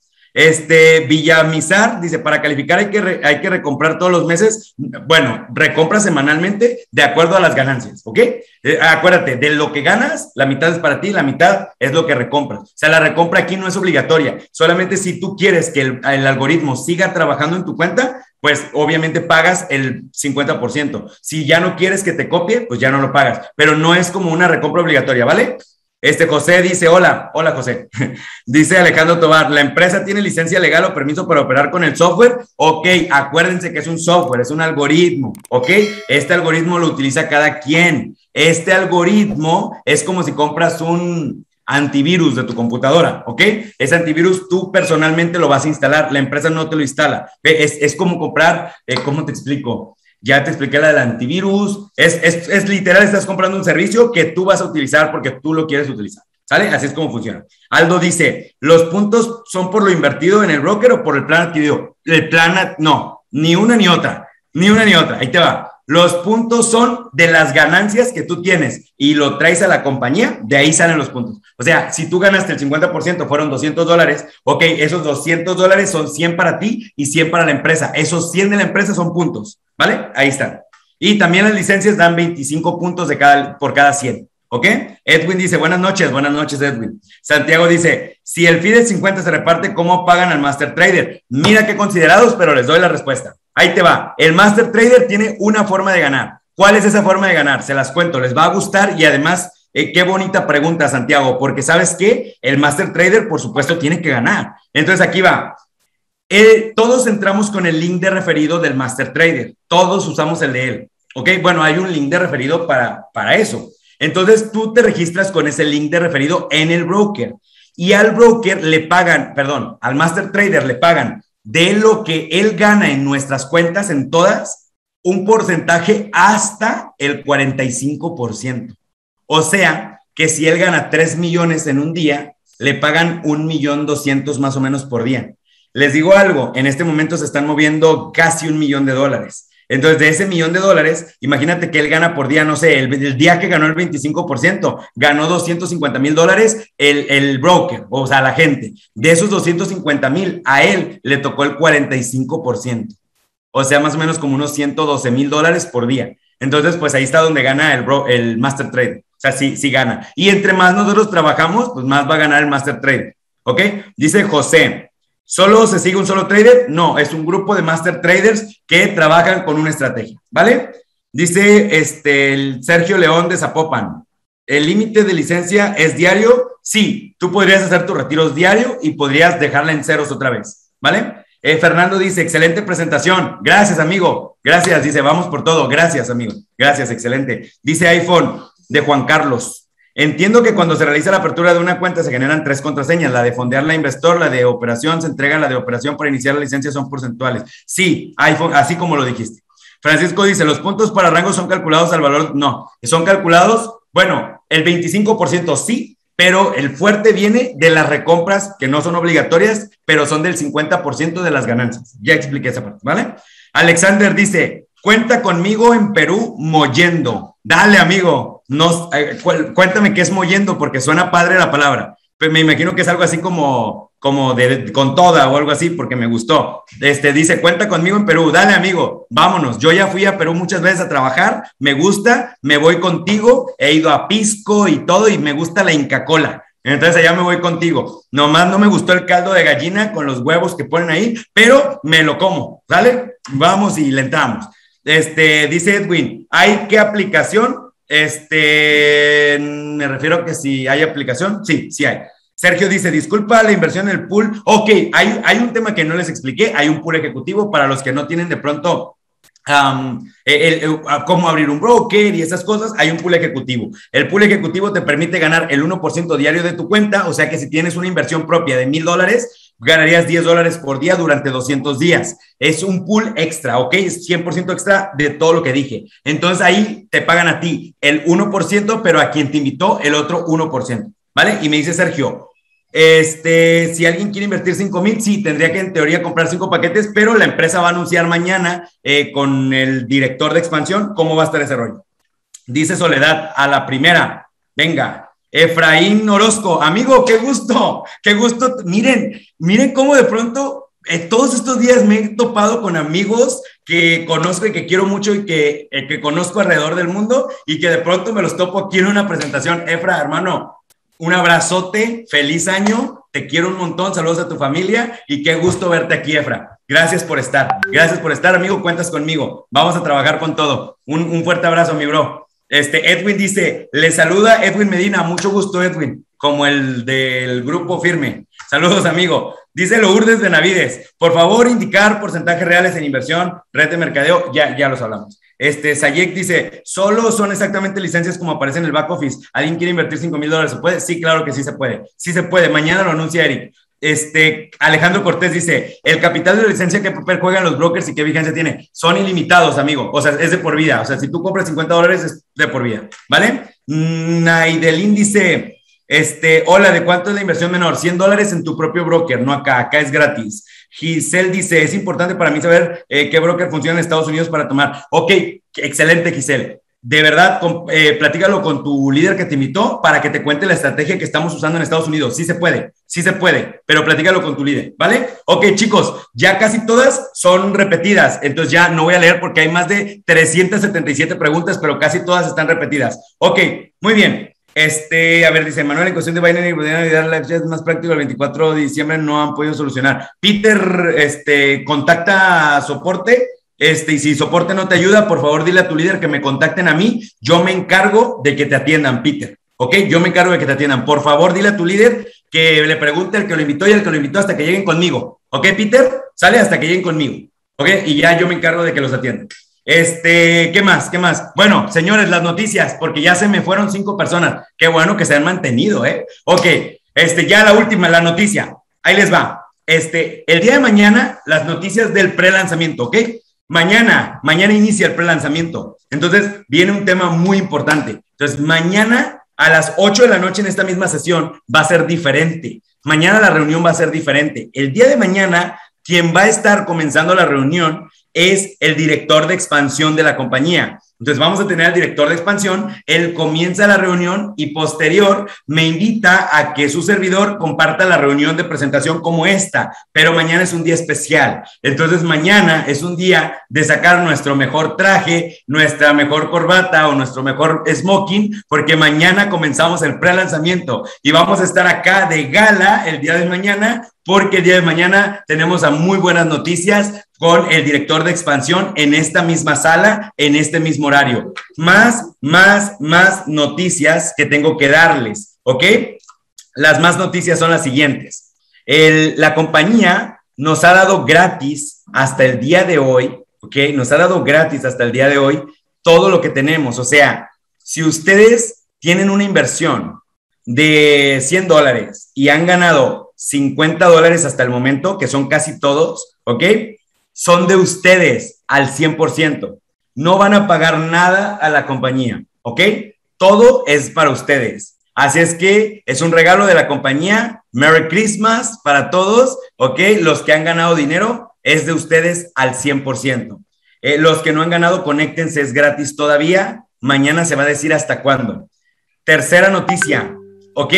Villamizar dice, para calificar hay que recomprar todos los meses. Bueno, recompra semanalmente de acuerdo a las ganancias, ¿ok? Acuérdate, de lo que ganas, la mitad es para ti, la mitad es lo que recompras. O sea, la recompra aquí no es obligatoria. Solamente si tú quieres que el algoritmo siga trabajando en tu cuenta, pues obviamente pagas el 50%. Si ya no quieres que te copie, pues ya no lo pagas. Pero no es como una recompra obligatoria, ¿vale? José dice, hola José. Dice Alejandro Tobar, ¿la empresa tiene licencia legal o permiso para operar con el software? Ok, acuérdense que es un software, es un algoritmo, ok. Este algoritmo lo utiliza cada quien. Este algoritmo es como si compras un antivirus de tu computadora, ok. Ese antivirus tú personalmente lo vas a instalar, la empresa no te lo instala. Es como comprar, ¿cómo te explico? Ya te expliqué la del antivirus. Es literal, estás comprando un servicio que tú vas a utilizar porque tú lo quieres utilizar. ¿Sale? Así es como funciona. Aldo dice, ¿los puntos son por lo invertido en el broker o por el plan adquirido? El plan, no, ni una ni otra. Ni una ni otra. Ahí te va. Los puntos son de las ganancias que tú tienes y lo traes a la compañía, de ahí salen los puntos. O sea, si tú ganaste el 50%, fueron $200, ok, esos $200 son 100 para ti y 100 para la empresa. Esos 100 de la empresa son puntos, ¿vale? Ahí están. Y también las licencias dan 25 puntos por cada 100, ¿ok? Edwin dice, buenas noches Edwin. Santiago dice, si el fee de 50 se reparte, ¿cómo pagan al Master Trader? Mira qué considerados, pero les doy la respuesta. Ahí te va. El Master Trader tiene una forma de ganar. ¿Cuál es esa forma de ganar? Se las cuento, les va a gustar y además, qué bonita pregunta, Santiago, porque ¿sabes qué? El Master Trader, por supuesto, tiene que ganar. Entonces, aquí va. Todos entramos con el link de referido del Master Trader. Todos usamos el de él. ¿Ok? Bueno, hay un link de referido para eso. Entonces, tú te registras con ese link de referido en el broker. Y al broker le pagan, perdón, al Master Trader le pagan de lo que él gana en nuestras cuentas, en todas, un porcentaje hasta el 45%. O sea, que si él gana 3 millones en un día, le pagan 1.200.000 más o menos por día. Les digo algo, en este momento se están moviendo casi $1.000.000. Entonces, de ese $1.000.000, imagínate que él gana por día, no sé, el día que ganó el 25%, ganó $250.000 el broker, o sea, la gente. De esos 250,000, a él le tocó el 45%. O sea, más o menos como unos $112,000 por día. Entonces, pues ahí está donde gana el Master Trader. O sea, sí gana. Y entre más nosotros trabajamos, pues más va a ganar el Master Trader. ¿Ok? Dice José, ¿solo se sigue un solo trader? No, es un grupo de Master Traders que trabajan con una estrategia. ¿Vale? Dice el Sergio León de Zapopan, ¿el límite de licencia es diario? Sí, tú podrías hacer tus retiros diario y podrías dejarla en ceros otra vez. ¿Vale? Fernando dice, excelente presentación. Gracias, amigo. Gracias. Dice, vamos por todo. Gracias, amigo. Gracias, excelente. Dice iPhone de Juan Carlos. Entiendo que cuando se realiza la apertura de una cuenta se generan 3 contraseñas. La de fondear la Investor, la de operación se entrega, la de operación para iniciar la licencia son porcentuales. Sí, iPhone, así como lo dijiste. Francisco dice, ¿los puntos para rango son calculados al valor? No, son calculados, bueno, el 25% sí, pero el fuerte viene de las recompras que no son obligatorias, pero son del 50% de las ganancias. Ya expliqué esa parte, ¿vale? Alexander dice, cuenta conmigo en Perú mollendo. Dale, amigo. Cuéntame qué es mollendo, porque suena padre la palabra. Pues me imagino que es algo así como con toda o algo así, porque me gustó. Dice, cuenta conmigo en Perú. Dale, amigo, vámonos. Yo ya fui a Perú muchas veces a trabajar. Me gusta, me voy contigo. He ido a Pisco y todo, y me gusta la Inca Kola. Entonces allá me voy contigo. Nomás no me gustó el caldo de gallina con los huevos que ponen ahí, pero me lo como. ¿Sale? Vamos y le entramos. Dice Edwin, ¿hay qué aplicación? Me refiero a que si hay aplicación. Sí hay. Sergio dice, disculpa la inversión en el pool. Ok, hay un tema que no les expliqué. Hay un pool ejecutivo para los que no tienen de pronto cómo abrir un broker y esas cosas. Hay un pool ejecutivo. El pool ejecutivo te permite ganar el 1% diario de tu cuenta. O sea que si tienes una inversión propia de $1,000, ganarías $10 por día durante 200 días. Es un pool extra, ¿ok? Es 100% extra de todo lo que dije. Entonces ahí te pagan a ti el 1%, pero a quien te invitó el otro 1%, ¿vale? Y me dice Sergio, si alguien quiere invertir 5,000, sí, tendría que en teoría comprar 5 paquetes, pero la empresa va a anunciar mañana con el director de expansión cómo va a estar ese rollo. Dice Soledad, a la primera, venga. Efraín Orozco, amigo, qué gusto. Miren cómo de pronto todos estos días me he topado con amigos que conozco y que quiero mucho y que conozco alrededor del mundo y que de pronto me los topo aquí en una presentación. Efra, hermano, un abrazote, feliz año, te quiero un montón, saludos a tu familia y qué gusto verte aquí, Efra. Gracias por estar, amigo, cuentas conmigo, vamos a trabajar con todo. Un fuerte abrazo, mi bro. Edwin dice, le saluda Edwin Medina, mucho gusto, Edwin, como el del grupo firme. Saludos, amigo. Dice Lourdes de Navides, por favor, indicar porcentajes reales en inversión, red de mercadeo, ya los hablamos. Sayek dice, solo son exactamente licencias como aparece en el back office. ¿Alguien quiere invertir $5,000? ¿Se puede? Sí, claro que sí se puede. Sí se puede. Mañana lo anuncia Eric. Alejandro Cortés dice, el capital de la licencia que juegan los brokers y qué vigencia tiene, son ilimitados, amigo, o sea, es de por vida, o sea, si tú compras $50 es de por vida, ¿vale? Naidelín dice, hola, ¿de cuánto es la inversión menor? $100 en tu propio broker, no acá es gratis. Giselle dice, es importante para mí saber qué broker funciona en Estados Unidos para tomar. Ok, excelente, Giselle. De verdad, platícalo con tu líder que te invitó para que te cuente la estrategia que estamos usando en Estados Unidos. Sí se puede, pero platícalo con tu líder, ¿vale? Ok, chicos, ya casi todas son repetidas, entonces ya no voy a leer porque hay más de 377 preguntas, pero casi todas están repetidas. Ok, muy bien. A ver, dice Manuel, en cuestión de Binance y Navidad, la es más práctico, el 24 de diciembre no han podido solucionar. Peter, contacta a soporte. Y si soporte no te ayuda, por favor dile a tu líder que me contacten a mí, yo me encargo de que te atiendan, Peter, ¿ok? Yo me encargo de que te atiendan. Por favor, dile a tu líder que le pregunte al que lo invitó y al que lo invitó hasta que lleguen conmigo, ¿Ok, Peter? Sale hasta que lleguen conmigo. ¿Ok? Y ya yo me encargo de que los atiendan. ¿Qué más? ¿Qué más? Bueno, señores, las noticias, porque ya se me fueron 5 personas. Qué bueno que se han mantenido, ¿eh? Ok, ya la última, la noticia. Ahí les va. El día de mañana, las noticias del pre-lanzamiento, ¿ok? Mañana inicia el pre-lanzamiento. Entonces, viene un tema muy importante. Entonces, mañana a las 8 de la noche en esta misma sesión va a ser diferente. Mañana la reunión va a ser diferente. El día de mañana, quien va a estar comenzando la reunión es el director de expansión de la compañía. Entonces vamos a tener al director de expansión, él comienza la reunión y posterior me invita a que su servidor comparta la reunión de presentación como esta, pero mañana es un día especial. Entonces mañana es un día de sacar nuestro mejor traje, nuestra mejor corbata o nuestro mejor smoking, porque mañana comenzamos el pre-lanzamiento y vamos a estar acá de gala el día de mañana, porque el día de mañana tenemos a muy buenas noticias con el director de expansión en esta misma sala, en este mismo horario. Más noticias que tengo que darles, ¿ok? Las más noticias son las siguientes. La compañía nos ha dado gratis hasta el día de hoy, ¿ok? Nos ha dado gratis hasta el día de hoy todo lo que tenemos. O sea, si ustedes tienen una inversión de $100 y han ganado $50 hasta el momento, que son casi todos, ¿ok? Son de ustedes al 100%. No van a pagar nada a la compañía, ¿ok? Todo es para ustedes. Así es que es un regalo de la compañía. Merry Christmas para todos, ¿ok? Los que han ganado dinero es de ustedes al 100%. Los que no han ganado, conéctense, es gratis todavía. Mañana se va a decir hasta cuándo. Tercera noticia, ¿ok?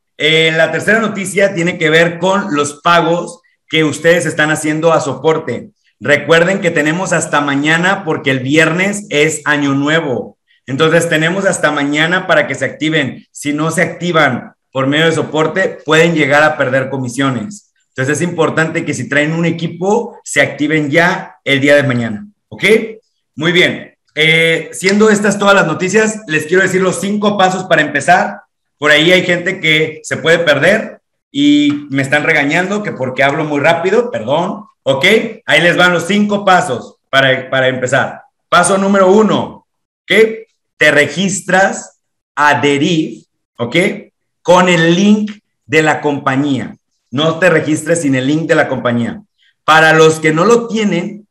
La tercera noticia tiene que ver con los pagos que ustedes están haciendo a soporte. Recuerden que tenemos hasta mañana porque el viernes es Año Nuevo. Entonces tenemos hasta mañana para que se activen. Si no se activan por medio de soporte, pueden llegar a perder comisiones. Entonces es importante que si traen un equipo, se activen ya el día de mañana. ¿Ok? Muy bien. Siendo estas todas las noticias, les quiero decir los 5 pasos para empezar. Por ahí hay gente que se puede perder y me están regañando que porque hablo muy rápido, perdón. ¿Ok? Ahí les van los 5 pasos para empezar. Paso número 1, ¿ok? Te registras a Deriv, ¿ok? Con el link de la compañía. No te registres sin el link de la compañía. Para los que no lo tienen,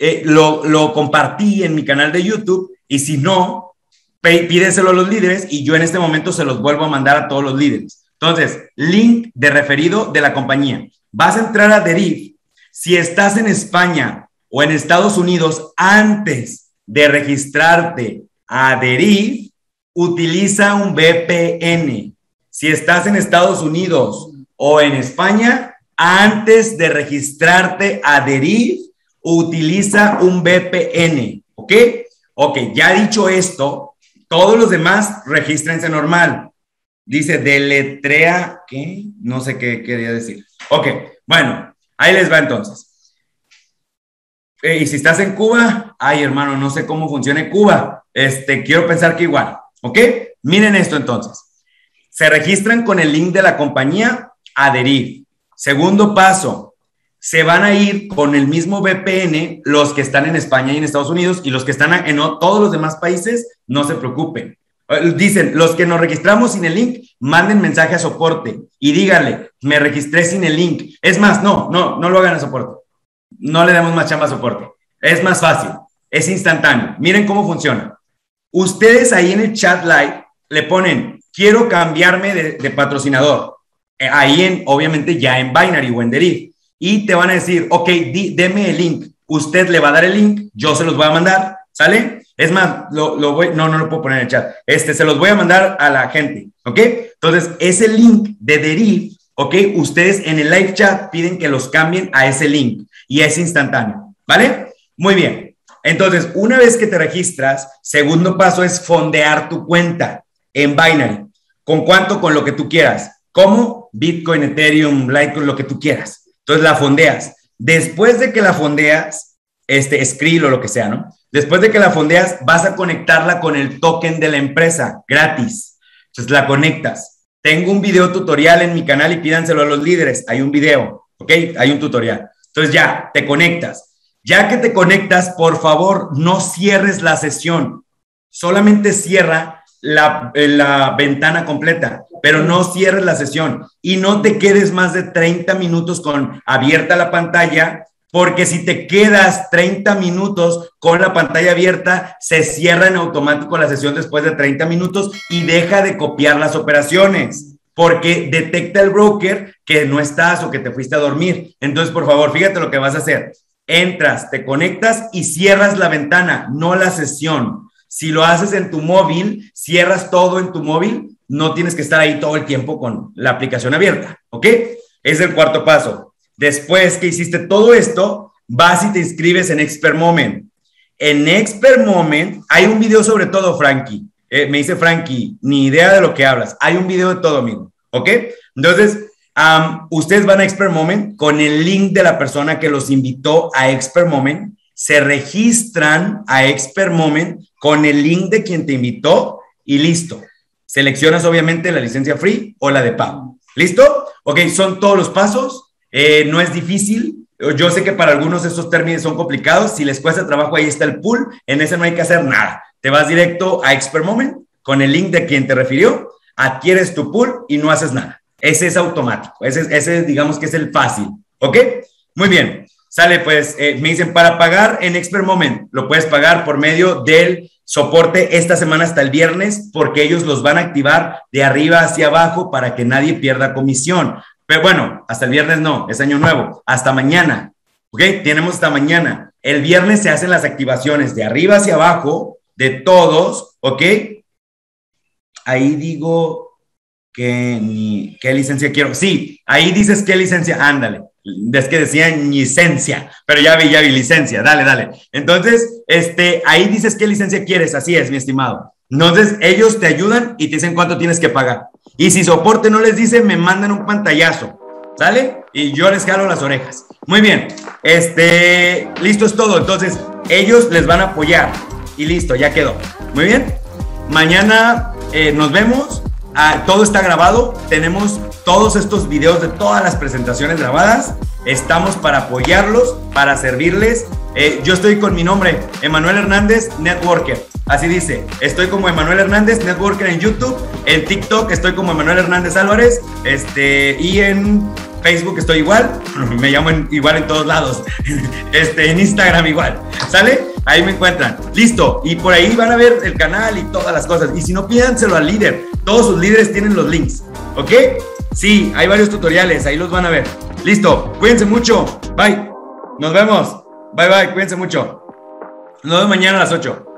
lo compartí en mi canal de YouTube y si no, pídeselo a los líderes y yo en este momento se los vuelvo a mandar a todos los líderes. Entonces, link de referido de la compañía. Vas a entrar a Deriv. Si estás en España o en Estados Unidos, antes de registrarte a Deriv, utiliza un VPN. Si estás en Estados Unidos o en España, antes de registrarte a Deriv, utiliza un VPN. ¿Ok? Ok, ya dicho esto, todos los demás regístrense normal. Dice deletrea, ¿qué? No sé qué quería decir. Ok, bueno. Ahí les va entonces. Y si estás en Cuba, ay hermano, no sé cómo funciona Cuba. Quiero pensar que igual, ¿ok? Miren esto entonces. Se registran con el link de la compañía a Deriv. Segundo paso, se van a ir con el mismo VPN los que están en España y en Estados Unidos y los que están en todos los demás países, no se preocupen. Dicen, los que nos registramos sin el link, manden mensaje a soporte y díganle, me registré sin el link. Es más, no lo hagan a soporte. No le damos más chamba a soporte. Es más fácil, es instantáneo. Miren cómo funciona. Ustedes ahí en el chat live le ponen, quiero cambiarme de patrocinador. Ahí obviamente ya en Binary o en Deriv. Y te van a decir, ok, deme el link. Usted le va a dar el link, yo se los voy a mandar, ¿sale? Es más, no lo puedo poner en el chat. Se los voy a mandar a la gente, ¿ok? Entonces, ese link de Deriv, ¿ok? Ustedes en el live chat piden que los cambien a ese link y es instantáneo, ¿vale? Muy bien. Entonces, una vez que te registras, segundo paso es fondear tu cuenta en Binary. ¿Con cuánto? Con lo que tú quieras. ¿Cómo? Bitcoin, Ethereum, Litecoin, lo que tú quieras. Entonces, la fondeas. Después de que la fondeas, Skrill o lo que sea, ¿no? Después de que la fondeas, vas a conectarla con el token de la empresa, gratis. Entonces la conectas. Tengo un video tutorial en mi canal y pídanselo a los líderes. Hay un video, ¿ok? Hay un tutorial. Entonces ya, te conectas. Ya que te conectas, por favor, no cierres la sesión. Solamente cierra la ventana completa, pero no cierres la sesión y no te quedes más de 30 minutos con abierta la pantalla, porque si te quedas 30 minutos con la pantalla abierta, se cierra en automático la sesión después de 30 minutos y deja de copiar las operaciones, porque detecta el broker que no estás o que te fuiste a dormir. Entonces, por favor, fíjate lo que vas a hacer. Entras, te conectas y cierras la ventana, no la sesión. Si lo haces en tu móvil, cierras todo en tu móvil, no tienes que estar ahí todo el tiempo con la aplicación abierta, ¿ok? Es el cuarto paso. Después que hiciste todo esto, vas y te inscribes en Expert Moment. En Expert Moment hay un video sobre todo, Frankie. Me dice Frankie, ni idea de lo que hablas. Hay un video de todo, amigo, ¿ok? Entonces, ustedes van a Expert Moment con el link de la persona que los invitó a Expert Moment, se registran a Expert Moment con el link de quien te invitó y listo. Seleccionas obviamente la licencia free o la de pago. ¿Listo? Ok, son todos los pasos. No es difícil. Yo sé que para algunos estos términos son complicados. Si les cuesta trabajo, ahí está el pool. En ese no hay que hacer nada. Te vas directo a Expert Moment con el link de quien te refirió, adquieres tu pool y no haces nada. Ese es automático. Ese digamos que es el fácil. ¿Ok? Muy bien. Sale, pues, me dicen, para pagar en Expert Moment, lo puedes pagar por medio del soporte esta semana hasta el viernes, porque ellos los van a activar de arriba hacia abajo para que nadie pierda comisión. Pero bueno, hasta el viernes no, es año nuevo, hasta mañana, ¿ok? Tenemos hasta mañana. El viernes se hacen las activaciones de arriba hacia abajo, de todos, ¿ok? Ahí digo que qué licencia quiero. Sí, ahí dices qué licencia, ándale. Es que decía licencia, pero ya vi licencia, dale. Entonces, ahí dices qué licencia quieres, así es, mi estimado. Entonces, ellos te ayudan y te dicen cuánto tienes que pagar. Y si soporte no les dice, me mandan un pantallazo, ¿sale? Y yo les jalo las orejas. Muy bien, listo es todo. Entonces, ellos les van a apoyar y listo, ya quedó. Muy bien, mañana nos vemos. Todo está grabado, tenemos todos estos videos de todas las presentaciones grabadas, estamos para apoyarlos, para servirles. Yo estoy con mi nombre, Emanuel Hernández, Networker, así dice, estoy como Emanuel Hernández, Networker en YouTube, en TikTok estoy como Emanuel Hernández Álvarez, y en Facebook estoy igual, me llamo igual en todos lados, en Instagram igual, ¿sale? Ahí me encuentran, listo, y por ahí van a ver el canal y todas las cosas, y si no, pídanselo al líder, todos sus líderes tienen los links, ¿ok? Sí, hay varios tutoriales, ahí los van a ver, listo, cuídense mucho, bye, nos vemos, bye, cuídense mucho, nos vemos mañana a las 8.